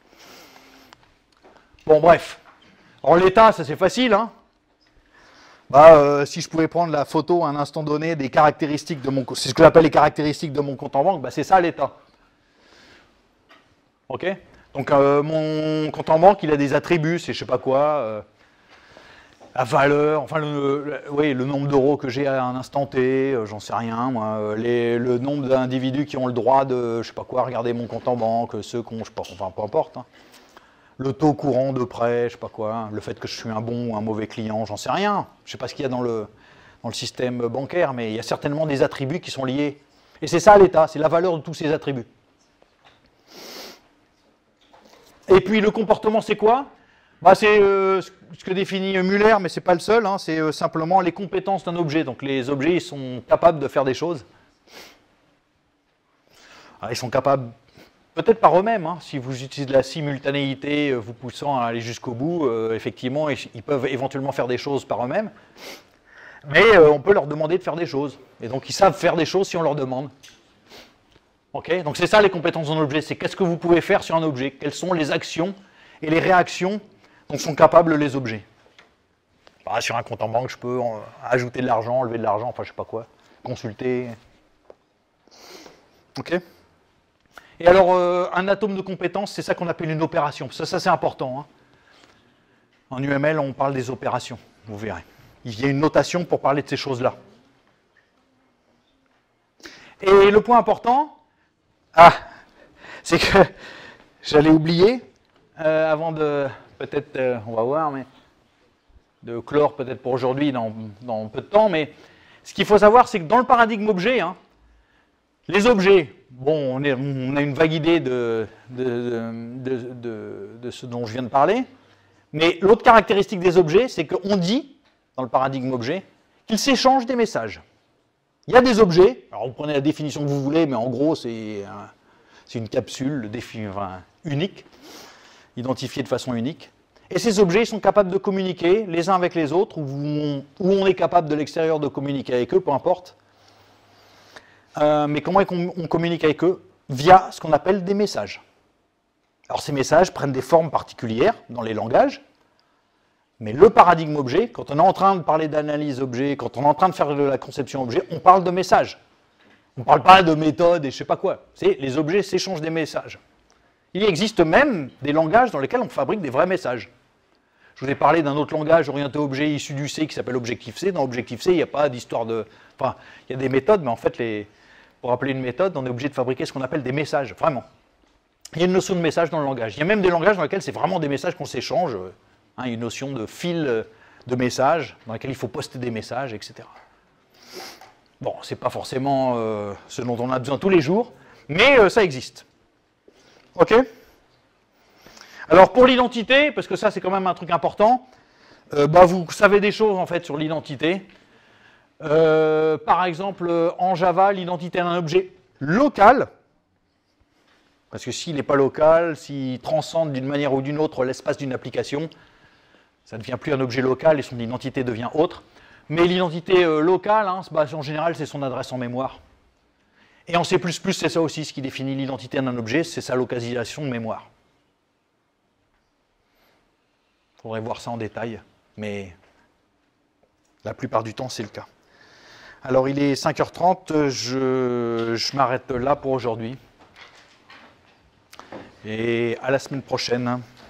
Bon, bref. Alors l'état, ça c'est facile, hein. Si je pouvais prendre la photo à un instant donné des caractéristiques de mon compte, c'est ce que j'appelle les caractéristiques de mon compte en banque, c'est ça l'état. Ok? Donc mon compte en banque, il a des attributs, c'est je sais pas quoi, la valeur, enfin le nombre d'euros que j'ai à un instant T, j'en sais rien, moi, le nombre d'individus qui ont le droit de, je sais pas quoi, regarder mon compte en banque, ceux qui ont, je sais pas, enfin peu importe. Hein. Le taux courant de prêt, je sais pas quoi, le fait que je suis un bon ou un mauvais client, j'en sais rien. Je sais pas ce qu'il y a dans le système bancaire, mais il y a certainement des attributs qui sont liés. Et c'est ça l'état, c'est la valeur de tous ces attributs. Et puis le comportement, c'est quoi? C'est ce que définit Muller, mais c'est pas le seul, hein, c'est simplement les compétences d'un objet. Donc les objets, ils sont capables de faire des choses. Alors, ils sont capables... Peut-être par eux-mêmes, hein, si vous utilisez de la simultanéité vous poussant à aller jusqu'au bout, effectivement, ils peuvent éventuellement faire des choses par eux-mêmes, mais on peut leur demander de faire des choses. Et donc ils savent faire des choses si on leur demande. Okay, donc c'est ça les compétences d'un objet, c'est qu'est-ce que vous pouvez faire sur un objet, quelles sont les actions et les réactions dont sont capables les objets. Sur un compte en banque, je peux ajouter de l'argent, enlever de l'argent, enfin je sais pas quoi, consulter. Ok. Et alors, un atome de compétence, c'est ça qu'on appelle une opération. Ça c'est important. Hein. En UML, on parle des opérations, vous verrez. Il y a une notation pour parler de ces choses-là. Et le point important, c'est que j'allais oublier, avant de, peut-être, on va voir, mais de clore peut-être pour aujourd'hui dans peu de temps, mais ce qu'il faut savoir, c'est que dans le paradigme objet, hein, les objets, bon, on a une vague idée de ce dont je viens de parler, mais l'autre caractéristique des objets, c'est qu'on dit, dans le paradigme objet, qu'ils s'échangent des messages. Il y a des objets, alors vous prenez la définition que vous voulez, mais en gros, c'est une capsule unique, identifiée de façon unique, et ces objets sont capables de communiquer les uns avec les autres, ou on est capable de l'extérieur de communiquer avec eux, peu importe. Mais comment on communique avec eux? Via ce qu'on appelle des messages. Alors ces messages prennent des formes particulières dans les langages, mais le paradigme objet, quand on est en train de parler d'analyse objet, quand on est en train de faire de la conception objet, on parle de messages. On ne parle pas de méthode et je ne sais pas quoi. Les objets s'échangent des messages. Il existe même des langages dans lesquels on fabrique des vrais messages. Je vous ai parlé d'un autre langage orienté objet issu du C qui s'appelle Objective-C. Dans Objective-C, il n'y a pas d'histoire de... Enfin, il y a des méthodes, mais en fait, pour appeler une méthode, on est obligé de fabriquer ce qu'on appelle des messages, vraiment. Il y a une notion de message dans le langage. Il y a même des langages dans lesquels c'est vraiment des messages qu'on s'échange. Hein, une notion de fil de messages, dans lequel il faut poster des messages, etc. Bon, c'est pas forcément ce dont on a besoin tous les jours, mais ça existe. Ok? Alors pour l'identité, parce que ça c'est quand même un truc important, Vous savez des choses en fait sur l'identité. Par exemple, en Java, l'identité d'un objet local, parce que s'il n'est pas local, s'il transcende d'une manière ou d'une autre l'espace d'une application, ça ne devient plus un objet local et son identité devient autre. Mais l'identité locale, en général, c'est son adresse en mémoire. Et en C++, c'est ça aussi, ce qui définit l'identité d'un objet, c'est sa localisation de mémoire. Il faudrait voir ça en détail, mais la plupart du temps, c'est le cas. Alors, il est 5h30, je m'arrête là pour aujourd'hui. Et à la semaine prochaine.